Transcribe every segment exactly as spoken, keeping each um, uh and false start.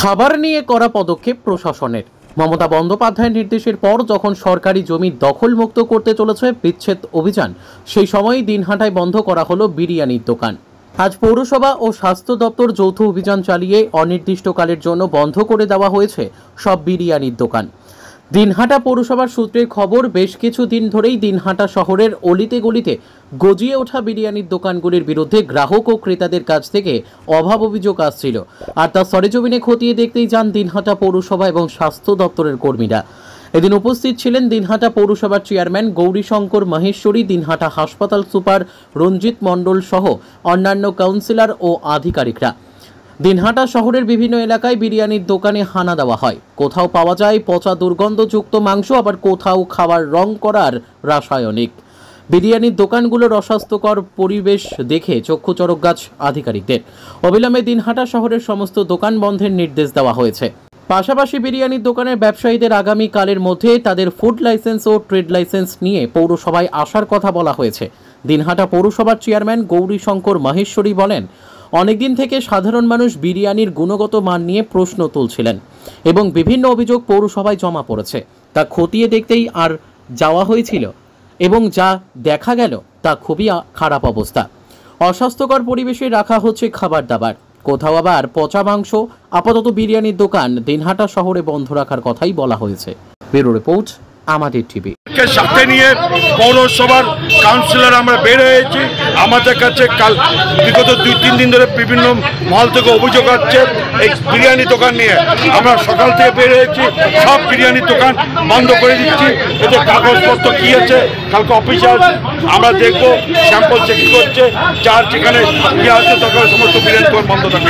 খাবার নিয়ে করা পদক্ষেপ প্রশাসনের। মমতা বন্দ্যোপাধ্যায়ের নির্দেশের পর যখন সরকারি জমি দখলমুক্ত করতে চলেছে বিচ্ছেদ অভিযান, সেই সময়ই দিনহাটায় বন্ধ করা হলো বিরিয়ানির দোকান। আজ পৌরসভা ও স্বাস্থ্য দপ্তর যৌথ অভিযান চালিয়ে অনির্দিষ্টকালের জন্য বন্ধ করে দেওয়া হয়েছে সব বিরিয়ানির দোকান। দিনহাটা পৌরসভার সূত্রের খবর, বেশ কিছু দিন ধরেই দিনহাটা শহরের অলিতে গলিতে গজিয়ে ওঠা বিরিয়ানির দোকানগুলির বিরুদ্ধে গ্রাহক ও ক্রেতাদের কাছ থেকে অভাব অভিযোগ আসছিল, আর তা সরেজমিনে খতিয়ে দেখতেই যান দিনহাটা পৌরসভা এবং স্বাস্থ্য দপ্তরের কর্মীরা। এদিন উপস্থিত ছিলেন দিনহাটা পৌরসভার চেয়ারম্যান গৌরীশঙ্কর মাহেশ্বরী, দিনহাটা হাসপাতাল সুপার রঞ্জিত মণ্ডল সহ অন্যান্য কাউন্সিলর ও আধিকারিকরা। দিনহাটা শহরের বিভিন্ন এলাকায় বিরিয়ানির দোকানে হানা দেওয়া হয়। কোথাও পাওয়া যায় পচা দুর্গন্ধযুক্ত মাংস, আবার কোথাও খাবার রং করার রাসায়নিক। বিরিয়ানির দোকানগুলোর অস্বাস্থ্যকর পরিবেশ দেখে চক্ষু চড়ক গাছ আধিকারিকদের। অবিলম্বে দিনহাটা শহরের সমস্ত দোকান বন্ধের নির্দেশ দেওয়া হয়েছে। পাশাপাশি বিরিয়ানির দোকানের ব্যবসায়ীদের আগামী কালের মধ্যে তাদের ফুড লাইসেন্স ও ট্রেড লাইসেন্স নিয়ে পৌরসভায় আসার কথা বলা হয়েছে। দিনহাটা পৌরসভার চেয়ারম্যান গৌরীশঙ্কর মাহেশ্বরী বলেন, অনেকদিন থেকে সাধারণ মানুষ বিরিয়ানির গুণগত মান নিয়ে প্রশ্ন তুলছিলেন এবং বিভিন্ন অভিযোগ পৌরসভায় জমা পড়েছে। তা খতিয়ে দেখতেই আর যাওয়া হয়েছিল এবং যা দেখা গেল তা খুবই খারাপ অবস্থা। অস্বাস্থ্যকর পরিবেশে রাখা হচ্ছে খাবার দাবার, কোথাও আবার পচা মাংস। আপাতত বিরিয়ানির দোকান দিনহাটা শহরে বন্ধ রাখার কথাই বলা হয়েছে। ব্যুরো রিপোর্ট, আমাদের টিভি। সাথে নিয়ে পৌরসভার কাউন্সিলর আমরা বের হয়েছি। আমাদের কাছে কাল বিগত দুই তিন দিন ধরে বিভিন্ন মহল থেকে অভিযোগ আসছে এই বিরিয়ানি দোকান নিয়ে। আমরা সকাল থেকে বের হয়েছি, সব বিরিয়ানির দোকান বন্ধ করে দিচ্ছি। এতে কাগজপত্র কি আছে কালকে অফিসে আমরা দেখবো, স্যাম্পল চেকিং করছে, যার যেখানে কি আছে তখন সমস্ত বিরিয়ানি দোকান বন্ধ থাকবে।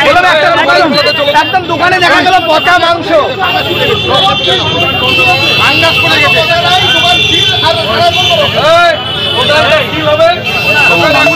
একদম দোকানে দেখা গেল পচা মাংস, আন্দাজ করে গেছে।